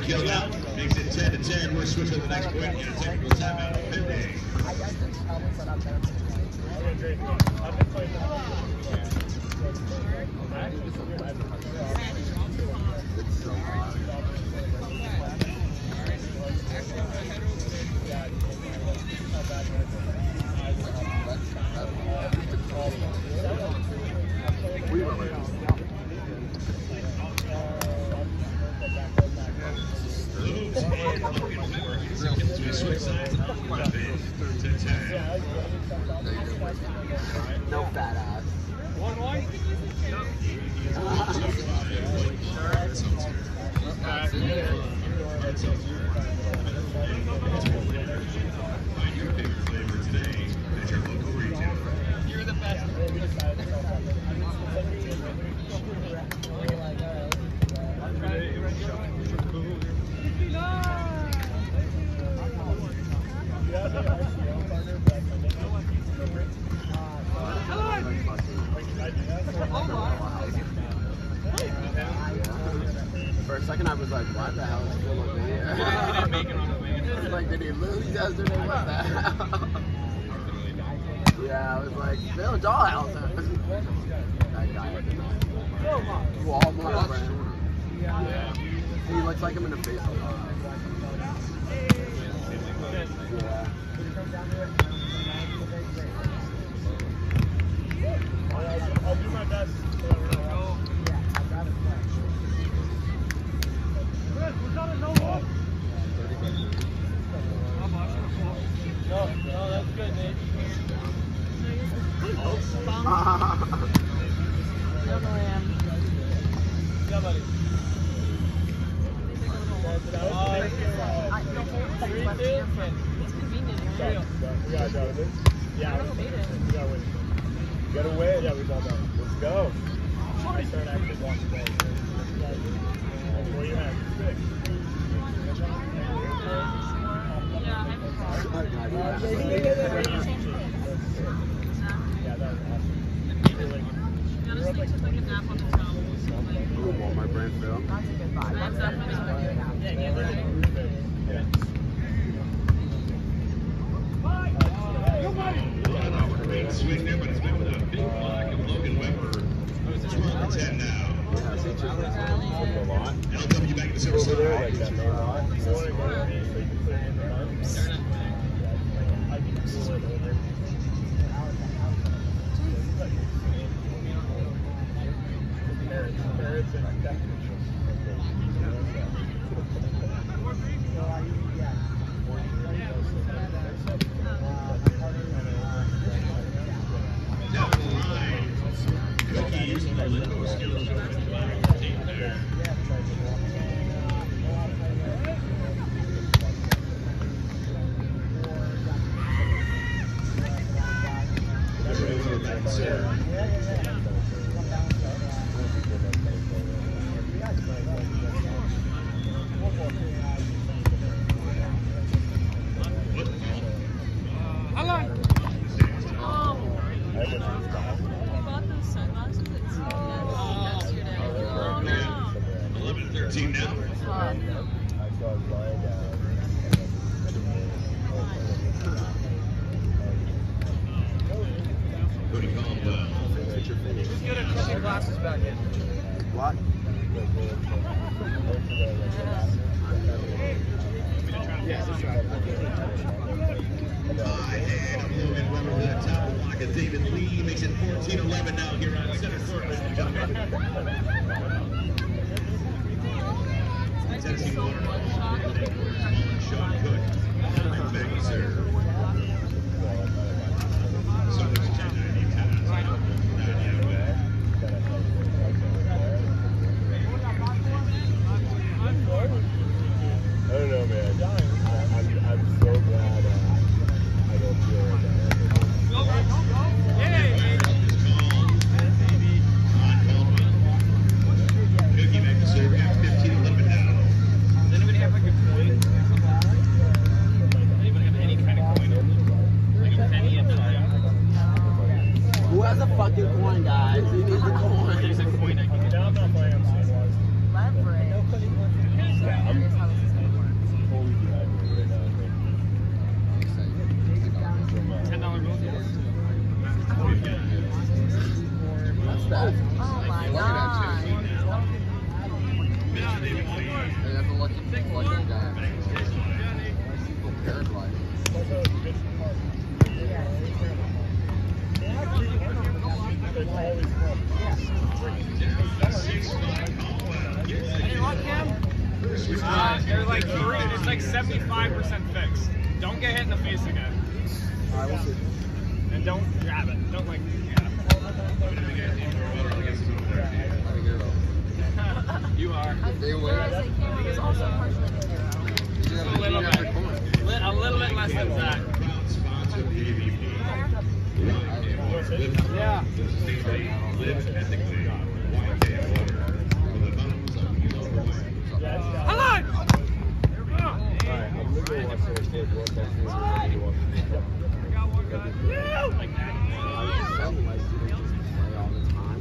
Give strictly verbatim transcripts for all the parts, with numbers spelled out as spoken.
kill now. Makes it ten to ten. We're switching to the next point. Get a technical timeout pending. No fat ass. One one. Find your favorite flavor today at your local retailer. You're the best. For a second, I was like, why the hell is Phil over here? Like, did he lose yesterday? What the hell? Yeah, I was like, Phil Dollhouse. That guy with the Walmart brand. Yeah. He looks like him in the face a lot. Yeah. I'll do my best. No, no, that's good, Nate. Yeah, buddy. Yeah, we gotta win. Yeah, we got that. Let's go. I start actually walking back. Where you at? Six. Yeah, that was awesome. Ooh, Walmart brand Phil. That's a good vibe. That's definitely Swing there, but it's been with a big block of Logan Weber. twelve to ten now. L W back in the center side. Down the line, Cookies and the Lindor skills over the team there. eleven thirteen now. Cody Caldwell. Who's gonna put your glasses back in? What? Yes, that's right. High hand of Logan Weber to the top block of David Lee. Makes it fourteen eleven now here on center court, ladies and gentlemen. Tennessee Water. Sean Cook. Back to serve. So there's ten ninety times. Not yet away. I don't know, man. I'm, I'm so glad uh, I don't feel like that. Cookie back to serve. We got fifteen eleven now. Does anybody have like a coin? Anybody have any kind of coin? Like a penny and five? Who has a fucking coin, guys? He needs a coin. There's a coin I can get. Now I'm not playing, I'm seeing one. leverage. Yeah, I'm totally dehydrated right now. From, uh, ten dollar bill. That's bad. Oh my Look at that, god. too. Hey, that's a lucky, lucky guy. People paragliding. Any luck, Cam? Uh, they're like three. It's like seventy-five percent fixed. Don't get hit in the face again. Alright, we'll see. And don't grab it. Don't like, yeah. I think you're up. You are. I They win. realized that Cameron was also partially a zero. You should have A little you bit. should have a coin. Li- A little bit less than that. Proud sponsor of the A V P. Yeah. Live ethically. Y K water. With the bones of no way. Hello! Alright, I'm gonna go watch the stage one. That's the one you want. Like that. I sound like you don't just play all the time.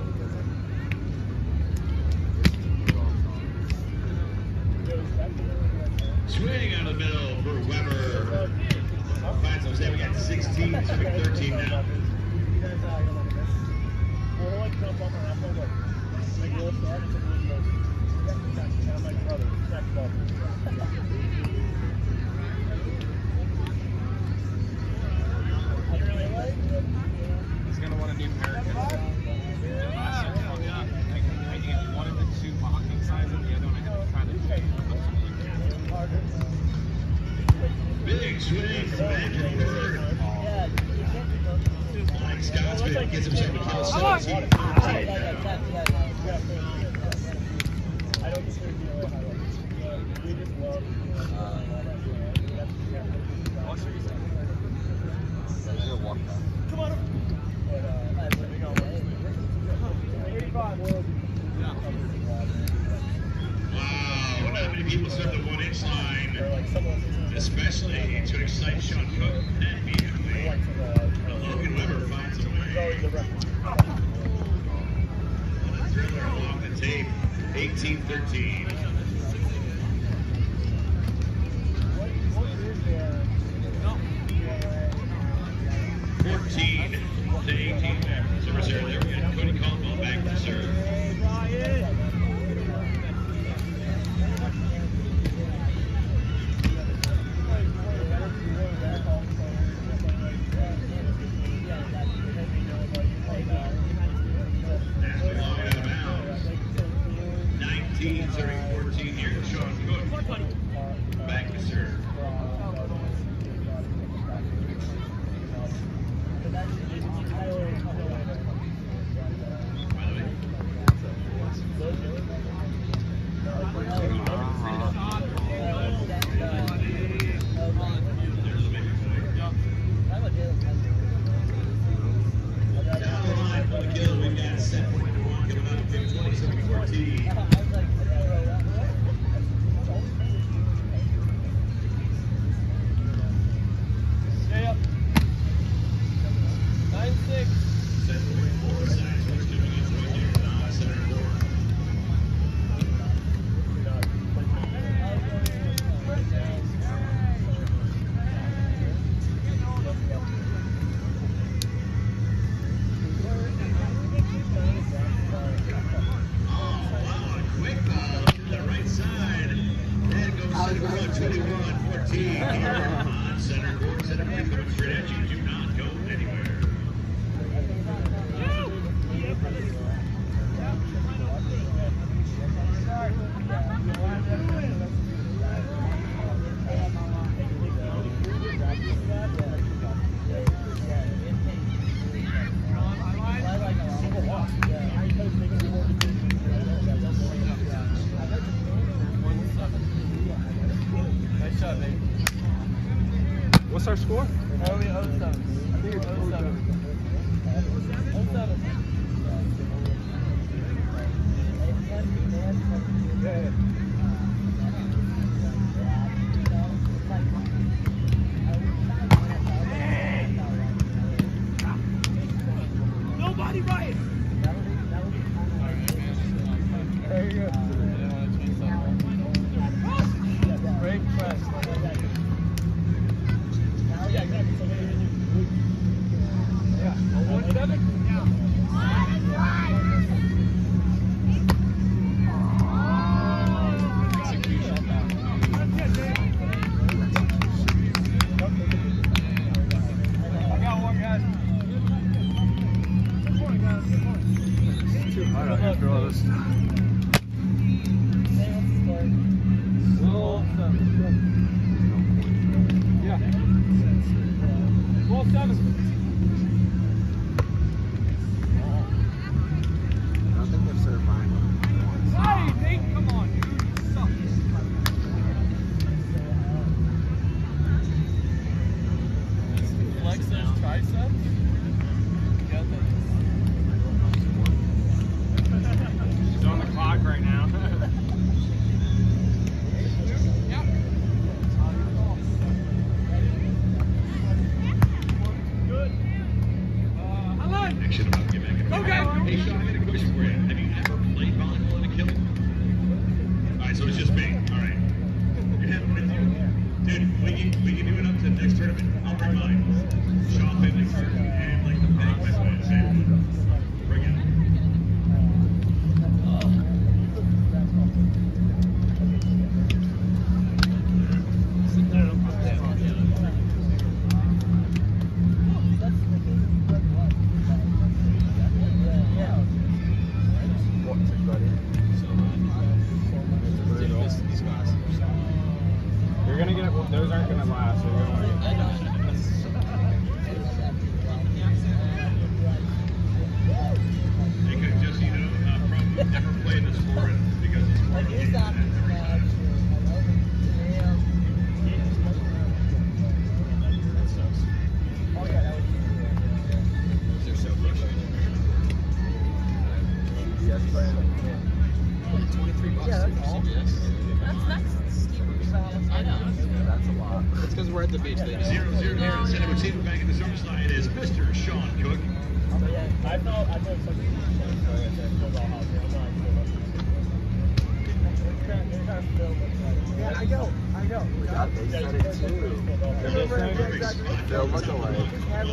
Swing out of the middle for Weber. Finds Jose. We got sixteen, so we got thirteen now. He's gonna want a new pair. Last year, oh, yeah. I, I get one of the two mocking sides and the other one I have to try to change. Big swing from Andrew Bird. Mike Scotsman gets himself a kill. seventeen fourteen now. I'm gonna walk back. Wow, not many people serve the one-inch line, especially to excite Sean Cook. Immediately, Logan Weber finds it away. What a thriller along the tape. eighteen thirteen. fourteen to eighteen there. So reserve there. We got Cody Caldwell back to serve. That's long out of bounds. nineteen serving fourteen here. Sean Cook back to serve. By the way, there's a big point. Down the line for the kill, we've got seven point one coming up in twenty-seven fourteen. Stay up. Nine six. seven point four size switch coming in right here on center court. Oh, wow, a quick ball to the right side. And goes center court, twenty-one fourteen here on center court. Center court coming straight at you. Do not go anywhere. Nice shot, Nate. What's our score? Oh, yeah, oh seven. I think it's oh seven. oh seven. Yeah, yeah. Nobody right. There you go. I don't have to throw this stuff. Yeah. Well, seven. I don't think they're certifying. Hey, Nate, come on. Suck. Flex those triceps. Get them. She's on the clock right now. Yep. Good. Uh, Alan. Next shit about to get back in. Okay. Hey, Sean, I got a question for you. Have you ever played volleyball in a killing? All right, so it's just me. All right. You're having with you. Dude, we can, we can do it up to the next tournament. I'll bring mine. Sean Finley card and like the big my way. Same. Bring it. What's it, buddy? These glasses. You're gonna get it. Those aren't gonna last. So you're gonna want Hey, guys, just so you know, uh, probably never played the sport because it's more of a game than every time. They're so frustrating. Yes, twenty-three bucks for C B S. That's that's steep. I know. that's a lot. It's because we're at the beach. They don't. Zero zero here in center. Receiving back in the summer slide is Mister Sean Cook. I felt I felt such a story at that football house. I'm not Yeah, I know, I know. God, they said it too. Perfect spot. They'll look alike. He was at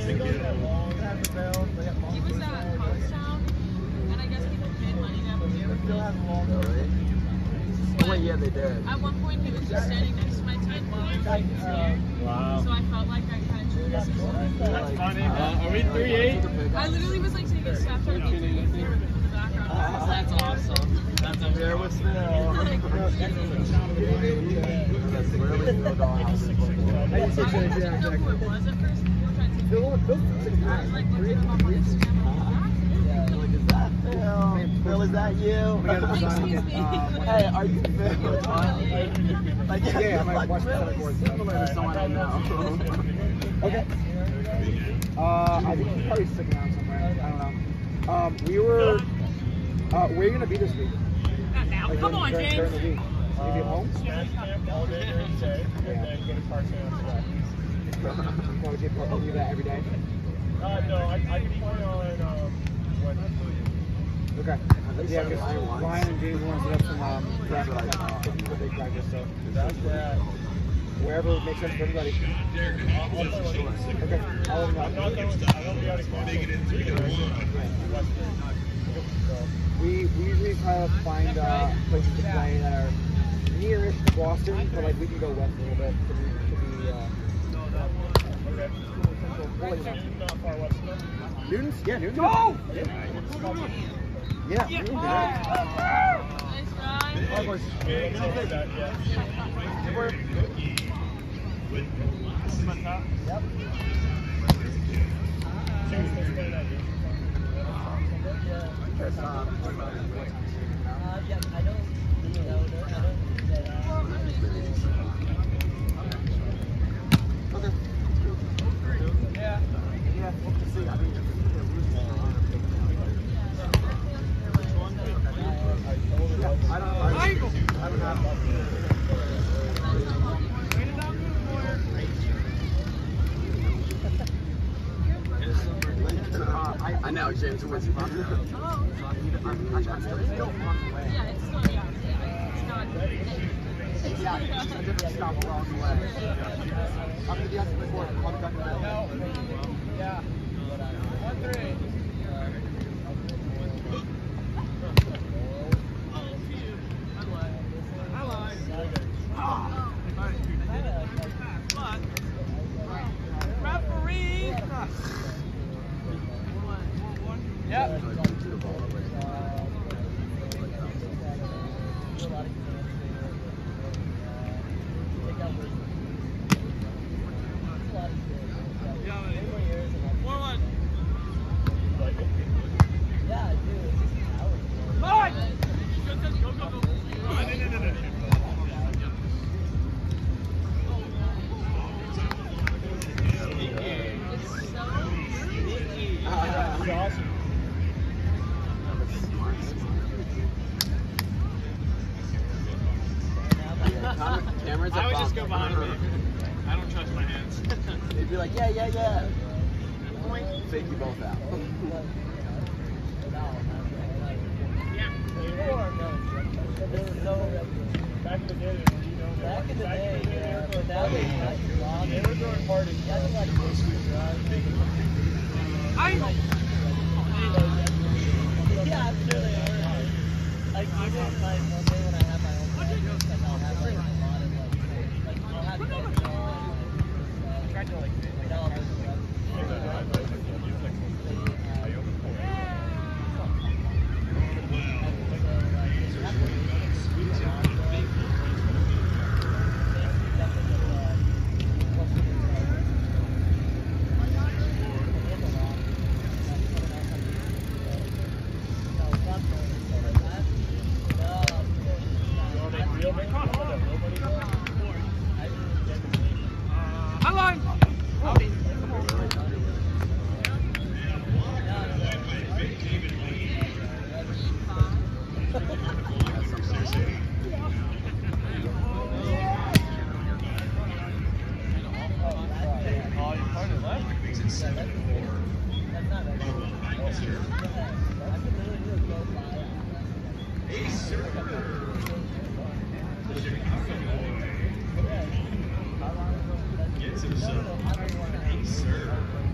Poundstown, and I guess people paid money to have a beer with me. Really? Oh, wait, yeah, they did. At one point, he was just standing next to my tent while I was drinking beer. Wow. So I felt like I kind of treated him. That's funny. Uh, are we three eight? I literally was like taking a Snapchat of me drinking beer with him in the background. Uh, That's awesome. That's awesome. There was Phil. Like, That's literally Phil Dollhouse. I didn't know who it was at first. We were trying to take Phil, Phil, I was like looking him up on Instagram. I'm Like, is that Phil? Phil, is that you? like, excuse me. Hey, are you Phil? Like, yeah, Yeah, I'm like, like, watch really the board. similar to someone I know. Okay. Uh, I think he's probably sticking around somewhere. I don't know. Um, we were. Uh, where are you gonna be this week? Not now. Like, Come during- on, during, James. during the week. Will you be home? Smash camp all day during the day, and then go to Carson after that. Want to get part of that every day? Uh, no, I, I can play on um, Wednesday. Okay. Yeah, because Ryan and James want to set up some um, practice, like, uh, for big practice, so That's where wherever makes sense for everybody. Derek, Okay, I'll let I'm you not know. going to I won't be out of class. Make it in three to one. We, we usually try to find uh, places to play that are nearish to Boston, but like we can go west a little bit. Could be, could be uh, Okay. we'll let you know. Newton's not far west enough. Newton's? Yeah, Newton's. Go! Yeah. Yeah. Nice Yeah, it's over that, yeah. With velocity. Yep. Cheers, let's play that, dude. Yeah. Yeah, we'll have to see. I mean, yeah, I don't know. I don't have. Uh, I, I know, James, where's he from? Oh. I'm, I'm, I'm still on the way. Yeah, it's still, yeah, yeah, it's not. Yeah, it's a different stop along the way. I'm going to be on the board. I'll be back now. Yeah. One three. Referee! Yep. He's awesome. Yeah, Cam- Cameron's a I would just bump. go behind me. I don't trust my hands. They'd be like, yeah, yeah, yeah. Fake you both out. Back in the day, you know, Back in the day, yeah, but now they they they were throwing parties. That's like I yeah, I'm sure they are. Like even like one day when I have my own podcast, like I'll have like a lot of like like I'll have guests on. Tried to like Like I'll have Gets himself a serve.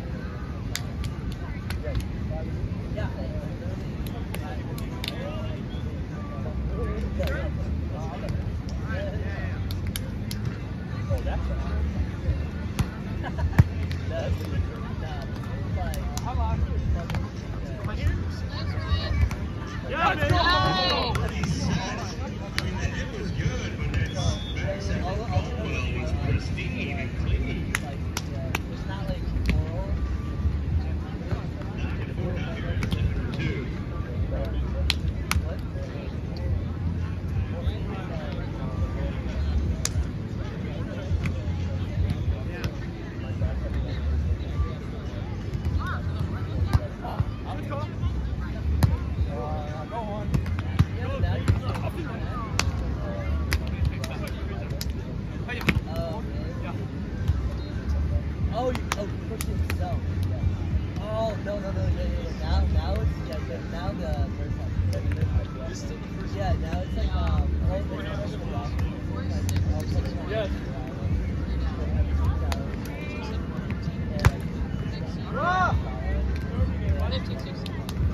Yeah, man. Pretty set. I mean, the hit was good, but that back set well was pristine and clean. it's not like oral. Nine to four now here in set number two. Oh, you, oh, you push it yourself. Oh, no, no, no, yeah, yeah, yeah. Now, now it's, yeah, yeah, now the first one. Yeah, the first one, yeah. This is the first Yeah, now it's like, um, oh, it's like, the rock. Oh, second one. Yes. Ah! fifteen, sixteen.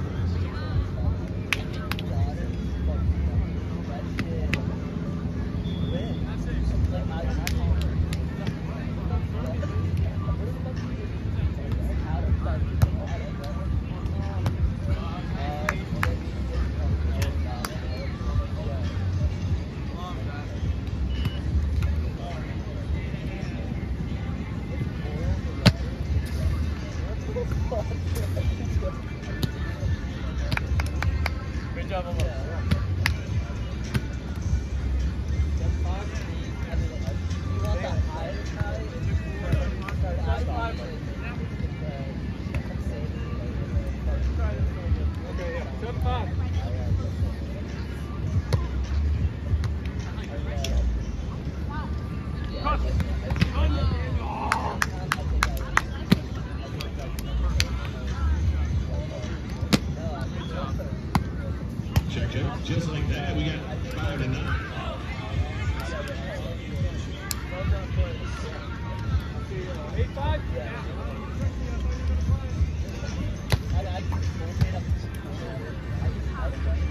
Good job, Mama. Okay, yeah. Seven five. Check, check. Just like that, we got five to nine. Eight five. I, I, I,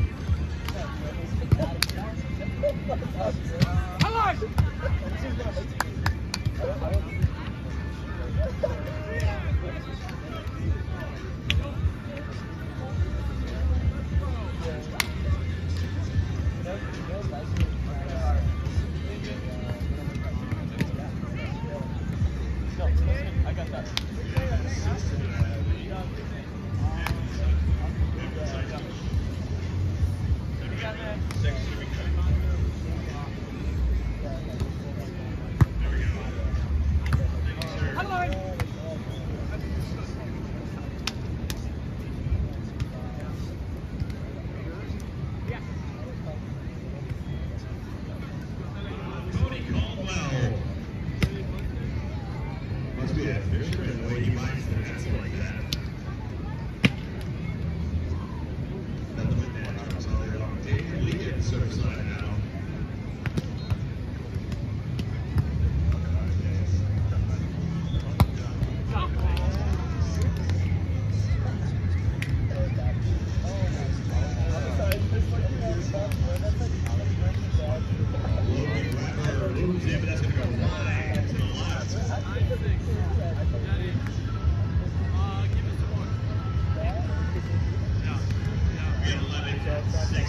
six